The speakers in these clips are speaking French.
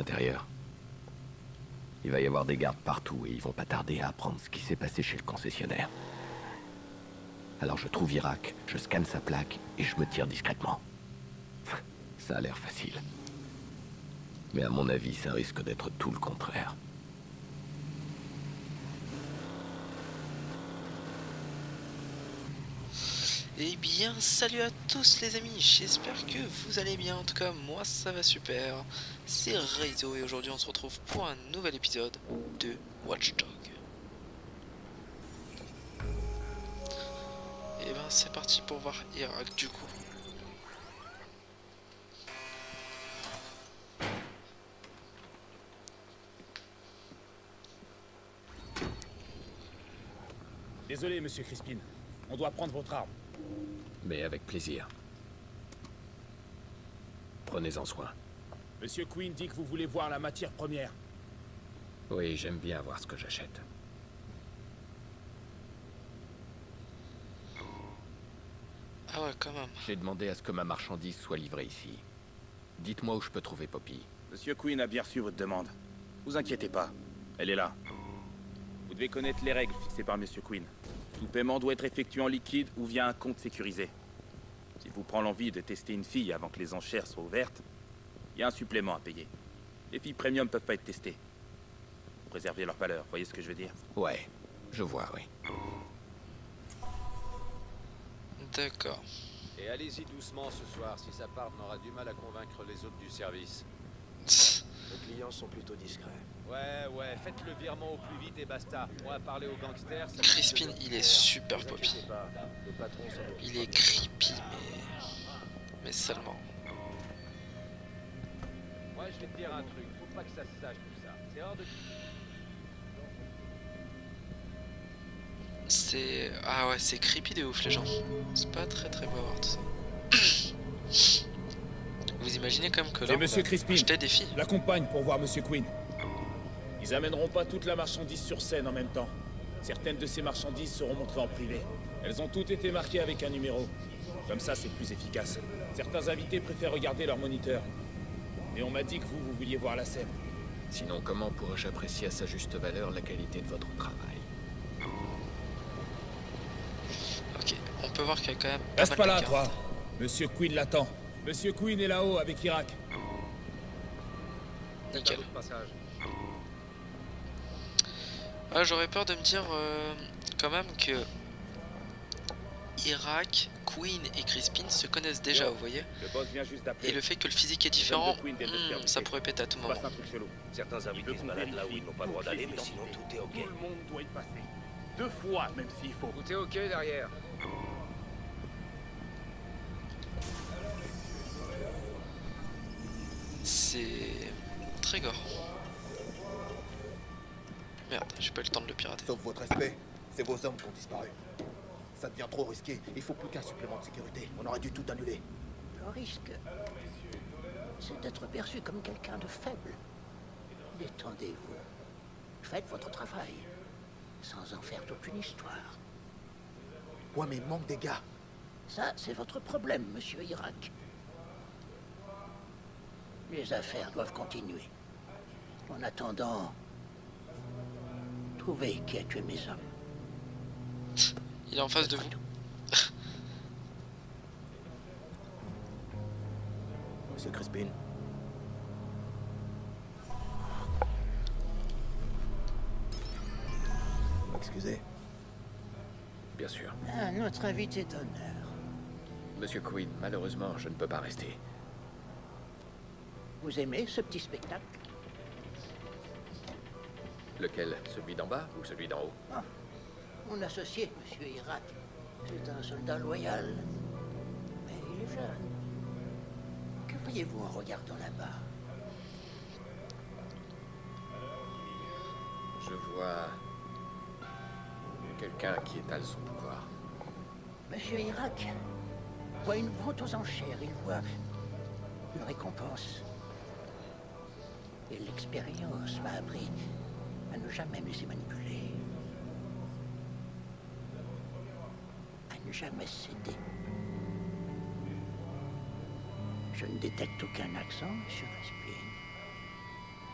l'intérieur. Il va y avoir des gardes partout et ils vont pas tarder à apprendre ce qui s'est passé chez le concessionnaire. Alors je trouve Irak, je scanne sa plaque et je me tire discrètement. Ça a l'air facile. Mais à mon avis, ça risque d'être tout le contraire. Eh bien, salut à tous les amis, j'espère que vous allez bien, en tout cas moi ça va super, c'est Reizo et aujourd'hui on se retrouve pour un nouvel épisode de Watch Dogs. Et ben c'est parti pour voir Irak du coup. Désolé, monsieur Crispin. On doit prendre votre arme. Mais avec plaisir. Prenez-en soin. Monsieur Quinn dit que vous voulez voir la matière première. Oui, j'aime bien voir ce que j'achète. Ah ouais, quand même. J'ai demandé à ce que ma marchandise soit livrée ici. Dites-moi où je peux trouver Poppy. Monsieur Quinn a bien reçu votre demande. Vous inquiétez pas, elle est là. Vous devez connaître les règles fixées par Monsieur Quinn. Tout paiement doit être effectué en liquide ou via un compte sécurisé. S'il vous prend l'envie de tester une fille avant que les enchères soient ouvertes, il y a un supplément à payer. Les filles premium peuvent pas être testées. Vous préservez leur valeur, voyez ce que je veux dire? Ouais, je vois, oui. D'accord. Et allez-y doucement ce soir, si sa part n'aura du mal à convaincre les autres du service. Les clients sont plutôt discrets. Ouais, faites le virement au plus vite et basta. On va parler aux gangsters. Ça Crispin il est super Ne vous poppy. inquiétez pas, le patron s'en occupe. Il est creepy mais seulement. Moi je vais te dire un truc, faut pas que ça se sache tout ça. C'est hors de... C'est... Ah ouais, c'est creepy de ouf les gens. C'est pas très beau à voir tout ça. Vous imaginez quand même que là, C'est on monsieur va Crispin. acheter des filles. L'accompagne pour voir monsieur Quinn. Ils amèneront pas toute la marchandise sur scène en même temps. Certaines de ces marchandises seront montrées en privé. Elles ont toutes été marquées avec un numéro. Comme ça, c'est plus efficace. Certains invités préfèrent regarder leur moniteur. Et on m'a dit que vous vouliez voir la scène. Sinon, comment pourrais-je apprécier à sa juste valeur la qualité de votre travail? Ok, on peut voir qu'il y a quand même Reste mal pas de là, cartes. toi. Monsieur Quinn l'attend. Monsieur Quinn est là-haut avec Irak. Nickel. votre passage. Ah, j'aurais peur de me dire quand même que Irak, Quinn et Crispin se connaissent déjà, vous voyez. Le boss vient juste d'appeler. Et le fait que le physique est différent, Quinn viennent de se faire ça buter. pourrait péter à tout Il moment. se passe un truc chelou. Certains invités se baladent là où ils n'ont pas le droit d'aller, mais sinon tout est ok. Tout le monde doit y passer. 2 fois, même s'il faut. Tout est ok derrière. C'est très gore. Merde, j'ai pas eu le temps de le pirater. Sauf votre respect, c'est vos hommes qui ont disparu. Ça devient trop risqué, il faut plus qu'un supplément de sécurité. On aurait dû tout annuler. Le risque, c'est d'être perçu comme quelqu'un de faible. Détendez-vous. Faites votre travail, sans en faire toute une histoire. Ouais, mais manque des gars. Ça, c'est votre problème, monsieur Irak. Les affaires doivent continuer. En attendant, trouvez qui a tué mes hommes. Il est en face de vous. Monsieur Crispin. Excusez. Bien sûr. Ah, notre invité d'honneur. Monsieur Quinn, malheureusement, je ne peux pas rester. Vous aimez ce petit spectacle? Lequel? Celui d'en bas ou celui d'en haut? Ah, mon associé, monsieur Irak, c'est un soldat loyal. Mais il est jeune. Que voyez-vous en regardant là-bas? Je vois... quelqu'un qui étale son pouvoir. Monsieur Irak voit une vente aux enchères, il voit une récompense. Et l'expérience m'a appris à ne jamais me laisser manipuler. À ne jamais céder. Je ne détecte aucun accent, monsieur Crispin.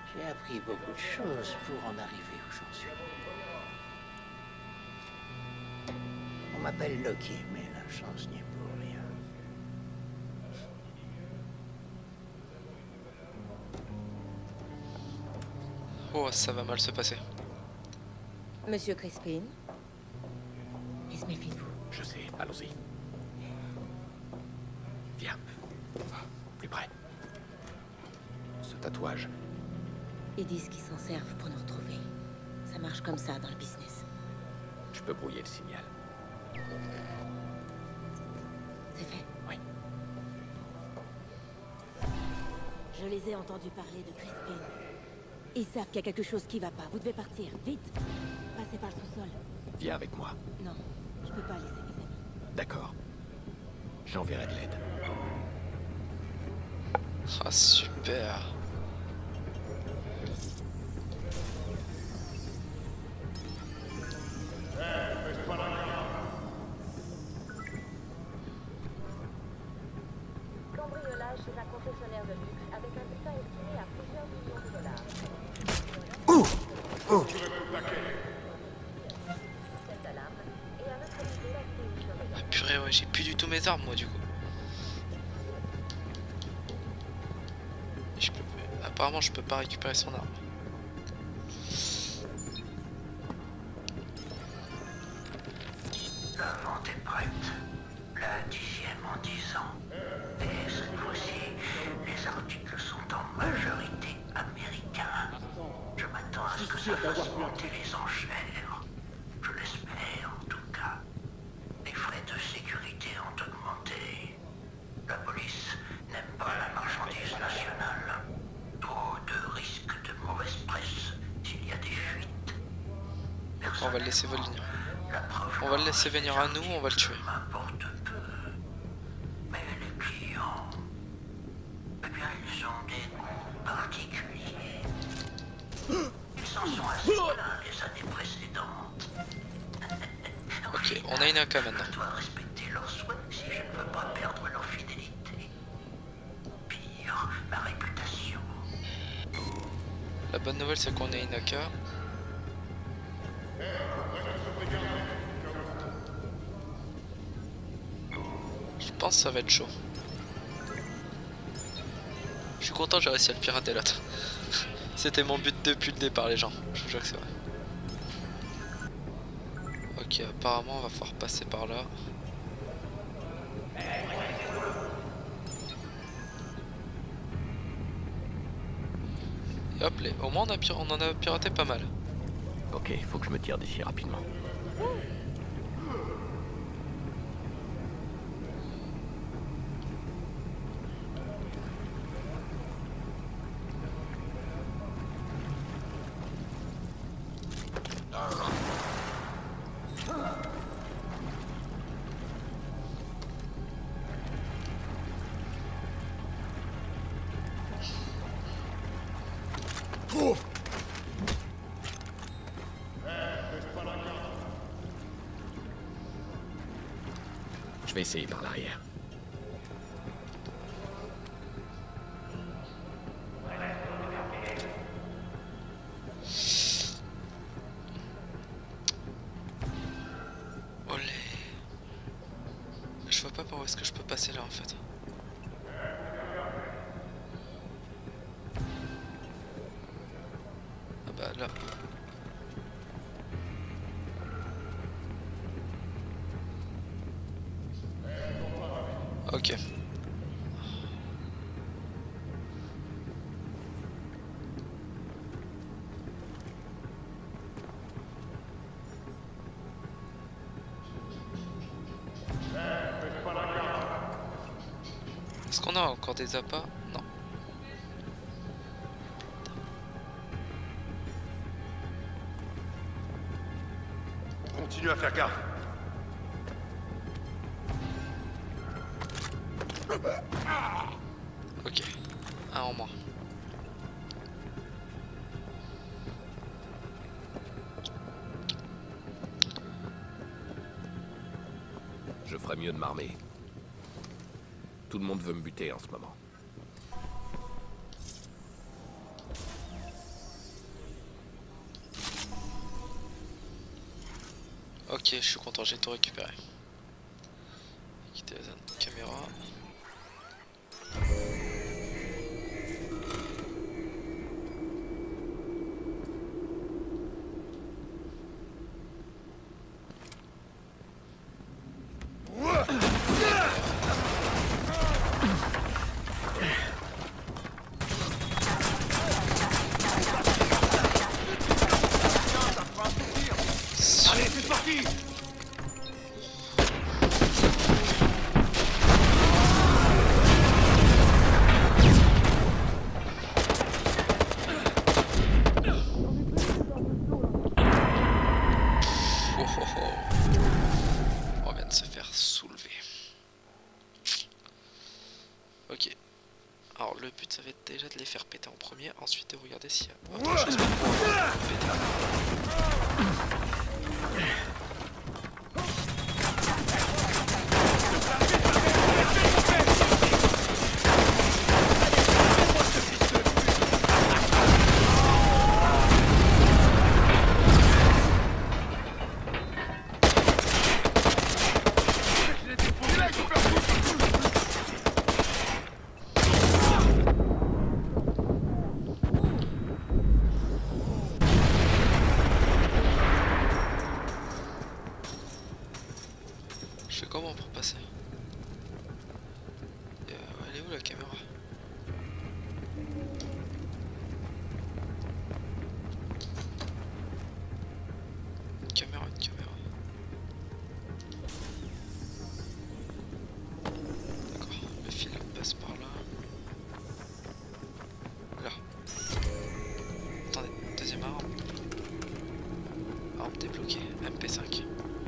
J'ai appris beaucoup de choses pour en arriver où j'en suis. On m'appelle Loki, mais la chance n'y est pour rien. Oh, ça va mal se passer. Monsieur Crispin, méfiez-vous. Je sais, allons-y. Viens. Plus près. Ce tatouage. Ils disent qu'ils s'en servent pour nous retrouver. Ça marche comme ça dans le business. Je peux brouiller le signal. C'est fait? Oui. Je les ai entendus parler de Crispin. Ils savent qu'il y a quelque chose qui va pas. Vous devez partir, vite. Passez par le sous-sol. Viens avec moi. Non, je peux pas laisser mes amis. D'accord. J'enverrai de l'aide. Ah, super. Cambriolage chez un concessionnaire de luxe avec un butin estimé à plusieurs millions de dollars. Cette alarme et un autre véhicule actif sur le Ah purée, ouais, j'ai plus du tout mes armes moi du coup. Et apparemment je peux pas récupérer son arme. La vente est prête. La 10e en 10 ans. Et cette fois-ci, les articles sont en majorité américains. Je m'attends à ce que ça fasse monter les enchères. Je l'espère en tout cas. Les frais de sécurité ont augmenté. La police n'aime pas la marchandise nationale. Trop de risques de mauvaise presse s'il y a des fuites. On va le laisser venir. La provenance On va le laisser venir à nous, on va le tuer. m'importe peu. Mais les clients, eh bien, ils ont des goûts particuliers. Ils s'en sont assez plaints les années précédentes. Ok, on a une AK maintenant. Je dois respecter leurs souhaits si je ne veux pas perdre leur fidélité. Pire, ma réputation. La bonne nouvelle c'est qu'on a une AK. Je pense que ça va être chaud. Je suis content, j'ai réussi à le pirater l'autre. C'était mon but depuis le départ les gens, je vous jure que c'est vrai. Ok, apparemment on va pouvoir passer par là. Et hop, au moins on en a piraté pas mal. Ok, il faut que je me tire d'ici rapidement. Je vais essayer par l'arrière. Olé. Je vois pas par où est-ce que je peux passer là en fait. Ah bah là. Ok. Est-ce qu'on a encore des appâts? Non. Continue à faire gaffe. Ok. Un en moins. Je ferais mieux de m'armer. Tout le monde veut me buter en ce moment. Ok, je suis content, j'ai tout récupéré. Quitter la zone caméra. Allez, c'est parti! On vient de se faire soulever. Ok. Alors le but ça va être déjà de les faire péter en premier, ensuite de regarder s'il y a autre chose pour pouvoir péter. Je fais comment pour passer? Elle est où la caméra? Une caméra. D'accord, le fil passe par là. Là. Attendez, deuxième arme. Arme débloquée, MP5.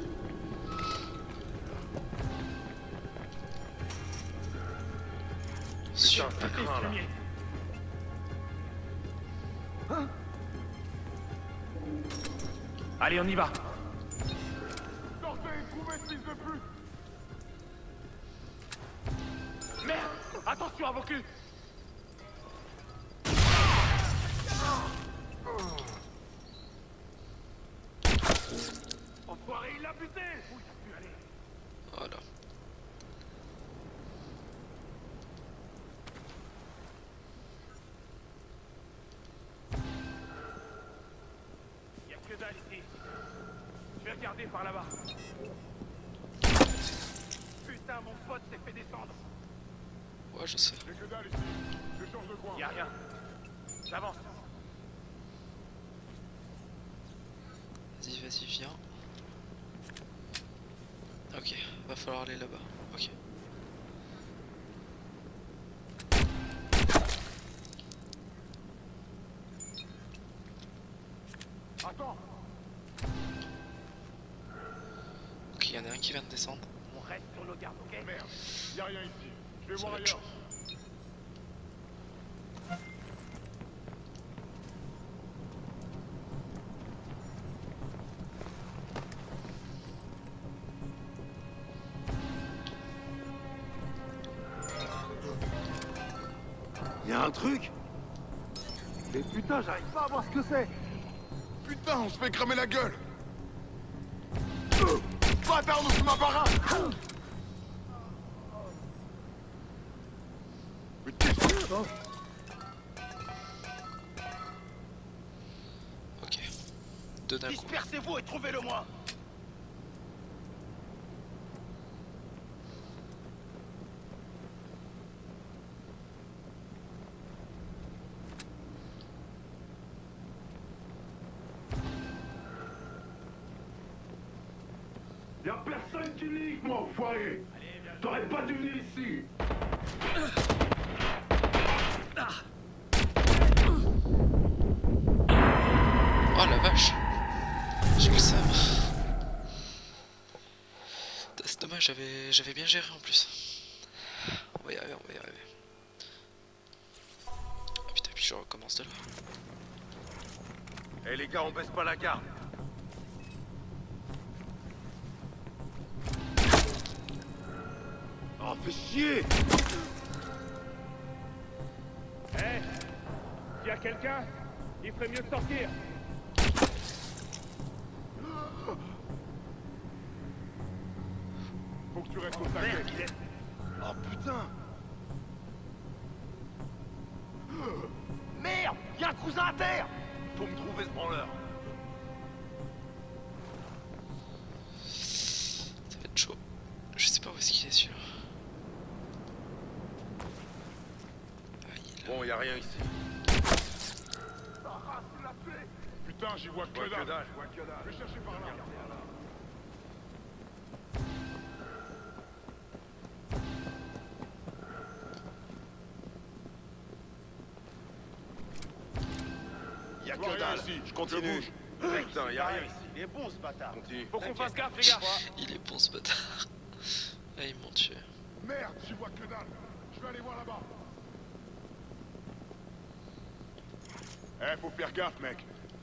Putain, ça craint là. Hein? Allez, on y va. Sortez et trouvez ce fils de pute! Merde! Attention à vos culs! Enfoiré, il l'a buté! Où il a pu aller? Voilà. Y'a que dalle ici. Je vais regarder par là-bas. Putain, mon pote s'est fait descendre. Ouais, je sais. J'ai que dalle ici. Je change de coin. Y'a rien. J'avance. Vas-y, viens. Ok, va falloir aller là-bas. Ok. Attends! Ok, il y en a un qui vient de descendre. On reste sur nos gardes, ok? Merde, y'a rien ici. Je vais Ça voir va être ailleurs. chaud. Y'a un truc? Mais putain, j'arrive pas à voir ce que c'est! Putain, on se fait cramer la gueule! Bâtard, nous sommes ma baraque! Mais qu'est-ce que c'est ça? Ok. Deux d'un coup. Dispersez-vous et trouvez-le-moi. Y'a personne qui ligue, moi, enfoiré! T'aurais pas dû venir ici! Oh la vache! J'ai le seum. C'est dommage, j'avais bien géré en plus. On va y arriver, Ah putain, puis je recommence de là. Eh les gars, on baisse pas la garde! Oh, fais chier! Hé! S'il y a quelqu'un, il ferait mieux de sortir. tu restes au taquet. Merde, il est... Oh putain. Merde, y'a un cousin à terre. Faut me trouver ce branleur. Ça va être chaud. Je sais pas où est-ce qu'il est celui-là. Bon, y'a rien ici. Putain, j'y vois que dalle. Je vais chercher par là. Y'a que dalle. Ici. Je continue. Putain, y'a rien ici. Il est bon ce bâtard. Continue. Faut qu'on fasse gaffe, les gars. Il est bon ce bâtard. Ah, ils m'ont tué. Merde, j'y vois que dalle. Je vais aller voir là-bas. Eh, faut faire gaffe, mec.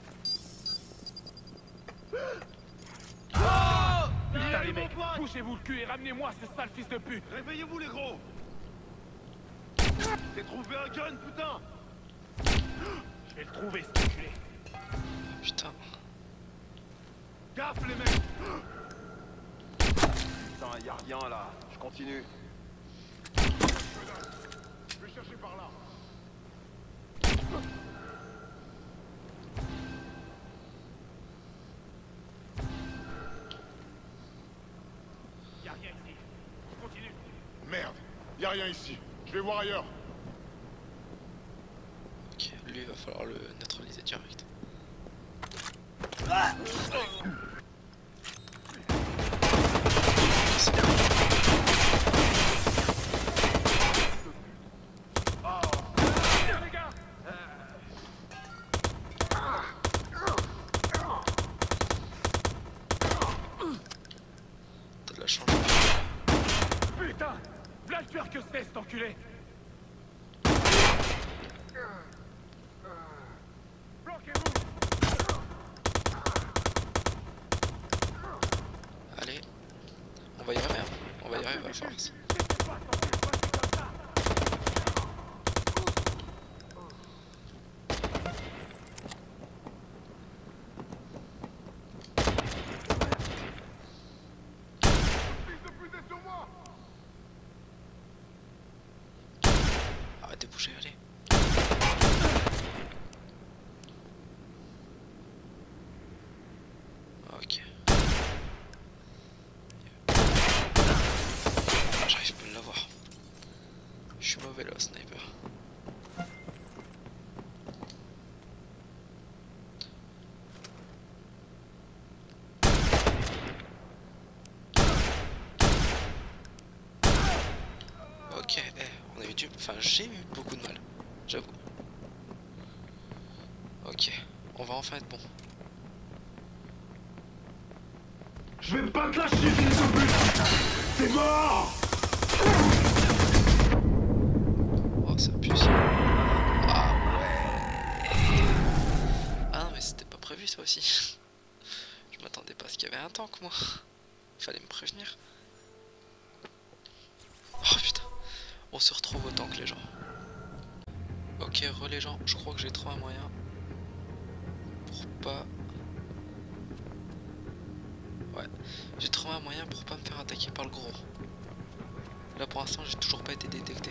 Putain, les mecs, touchez-vous le cul et ramenez-moi ce sale fils de pute. Réveillez-vous, les gros. T'es trouvé un gun, putain. Je vais le trouver, cet enculé. Putain. Gaffe, les mecs. Putain, y'a rien là. Je continue. Je vais chercher par là. Y'a rien ici. Je continue. Merde, y'a rien ici. Je vais voir ailleurs. Ok, lui il va falloir le neutraliser direct. T'as de la chance. Putain, là le tueur que c'est, cet enculé. Bloquez-vous. Allez, on va y arriver, hein. On va y arriver à force. Arrête de bouger, allez. Ok. J'arrive pas à l'avoir. Je suis mauvais là, sniper. Ok, on a eu du... Enfin, j'ai eu beaucoup de mal, j'avoue. Ok, on va enfin être bon. Je vais pas te lâcher, fils de pute. T'es mort. Oh, ça pue ça. Ah ouais. Ah non, mais c'était pas prévu ça aussi. Je m'attendais pas à ce qu'il y avait un tank, moi. Fallait me prévenir. Oh putain. On se retrouve au tank, les gens. Ok, les gens, je crois que j'ai trouvé un moyen pour pas... Ouais, j'ai trouvé un moyen pour pas me faire attaquer par le gros. Là pour l'instant j'ai toujours pas été détecté.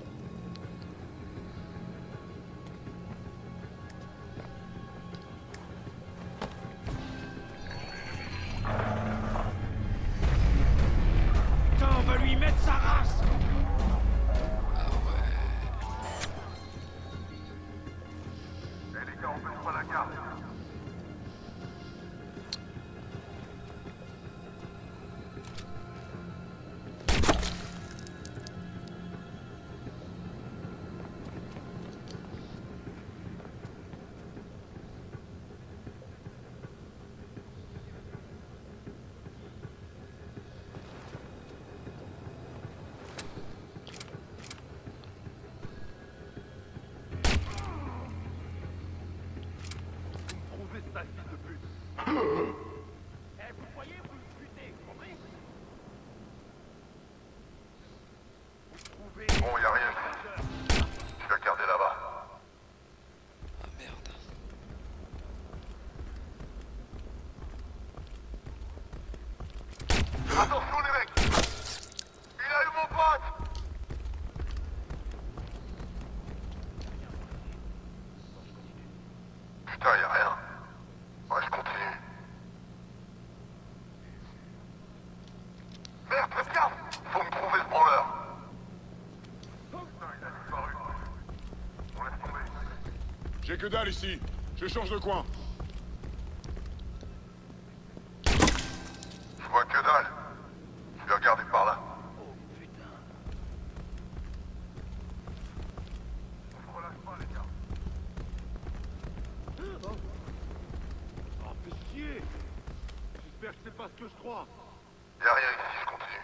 Putain, on va lui mettre sa race. Ah ouais. Eh les gars, on perd pas la garde. J'ai que dalle ici. Je change de coin. Je vois que dalle. Je vais regarder par là. Oh putain. On se relâche pas, les gars. Oh, fais chier. J'espère que c'est pas ce que je crois. Y'a rien ici, je continue.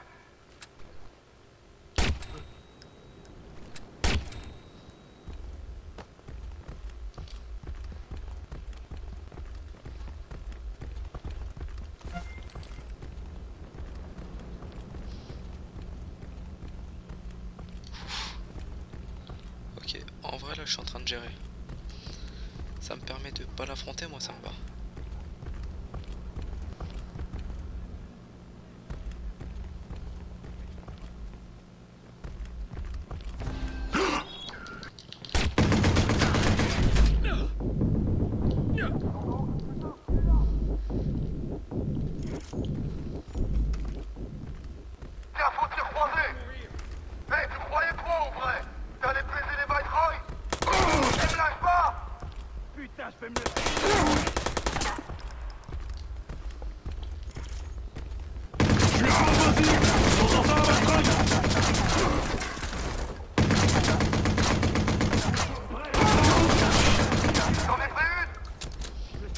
Ok, en vrai là je suis en train de gérer. Ça me permet de pas l'affronter, moi ça me va. Tiens, faut tir croisé. Hey, tu croyais quoi en vrai? T'allais baiser les Viceroy? Tu me lâches pas. Putain, je fais mieux. T'en ai pris une?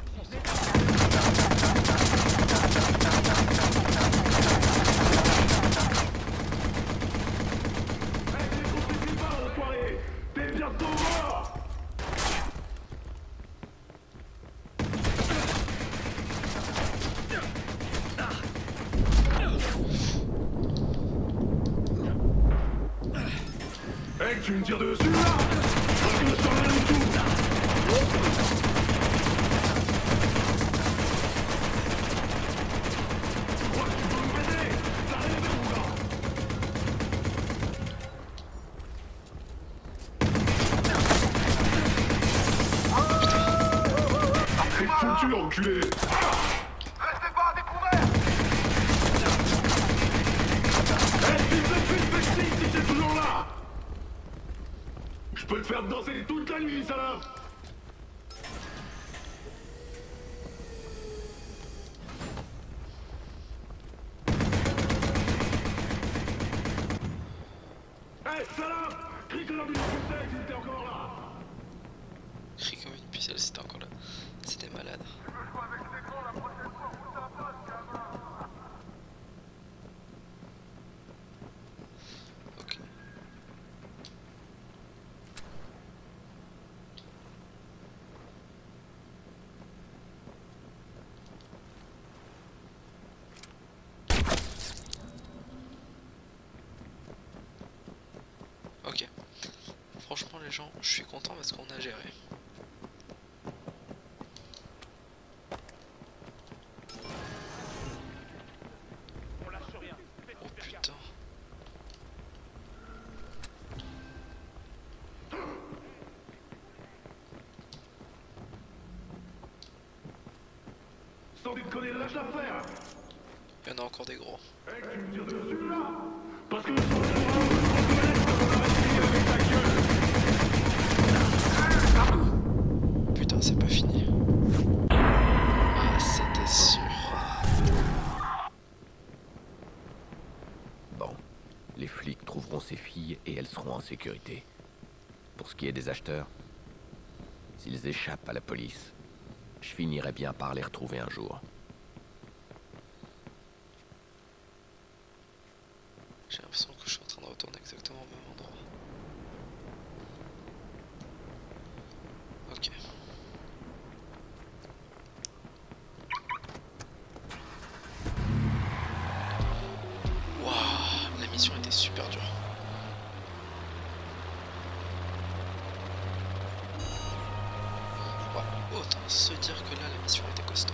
T'es bientôt mort. Hey, tu me tires dessus là? Je ne sens rien du tout. Tu crois que tu peux m'aider? T'as rêvé ou là? C'est foutu, enculé! Restez pas à découvert. Hey, fils de pute, Maxime, si t'es toujours là! Je peux te faire danser toute la nuit, salope! Hey, salope! Crie que l'ambulance était si t'es encore là! Crie comme une pucelle, c'était encore là. C'était malade. Tu veux jouer avec les grands la prochaine fois où ça passe, gamin? Ok. Ok. Franchement les gens, je suis content parce qu'on a géré. Oh putain. Sans déconner, lâche l'affaire! Il y en a encore des gros. Hey, tu me tires dessus là? Parce que je sens que tu vas avec ta gueule! Putain, c'est pas fini. Ah, c'était sûr. Bon, les flics trouveront ces filles et elles seront en sécurité. Pour ce qui est des acheteurs, s'ils échappent à la police, je finirai bien par les retrouver un jour. J'ai l'impression que je suis en train de retourner exactement au même endroit. Ok. Waouh, la mission était super dure. Ouais, autant se dire que là, la mission était costaud.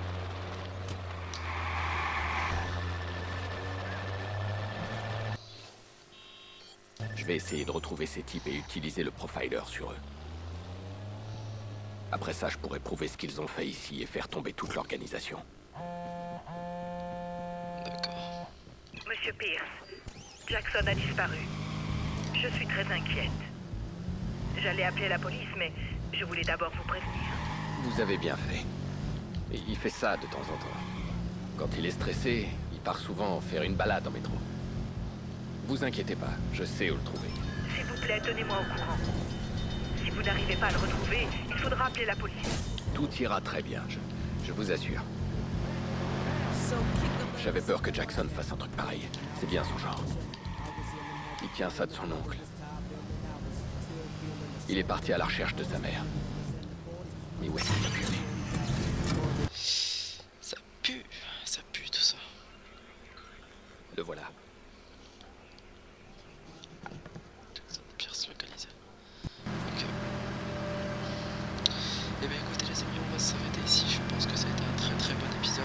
Je vais essayer de retrouver ces types et utiliser le profiler sur eux. Après ça, je pourrai prouver ce qu'ils ont fait ici et faire tomber toute l'organisation. D'accord. Monsieur Pierce, Jackson a disparu. Je suis très inquiète. J'allais appeler la police, mais Je voulais d'abord vous prévenir. Vous avez bien fait. Et il fait ça de temps en temps. Quand il est stressé, il part souvent faire une balade en métro. Vous inquiétez pas, je sais où le trouver. S'il vous plaît, tenez-moi au courant. Si vous n'arrivez pas à le retrouver, il faudra appeler la police. Tout ira très bien, je vous assure. J'avais peur que Jackson fasse un truc pareil. C'est bien son genre. Il tient ça de son oncle. Il est parti à la recherche de sa mère. Mais où est-ce qu'il a pu aller? Ça pue tout ça. Le voilà. Pierce localisé. Ok. Eh bien écoutez les amis, on va s'arrêter ici. Je pense que ça a été un très très bon épisode.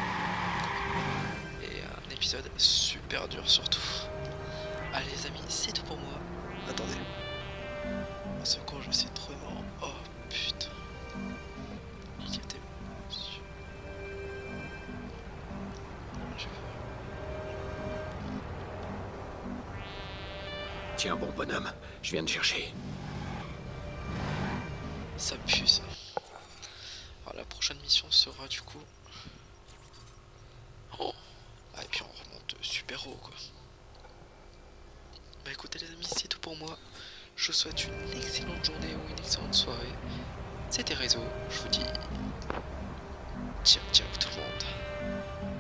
Et un épisode super dur surtout. Allez les amis, c'est tout pour moi. Attendez. Au secours, je suis trop mort. Oh putain. Tiens, bon bonhomme, je viens de chercher. Ça pue ça. Alors la prochaine mission sera du coup... Oh. Ah, et puis on remonte super haut quoi. Bah écoutez les amis, c'est tout pour moi. Je vous souhaite une excellente journée ou une excellente soirée. C'était Réseau, je vous dis... Ciao ciao tout le monde.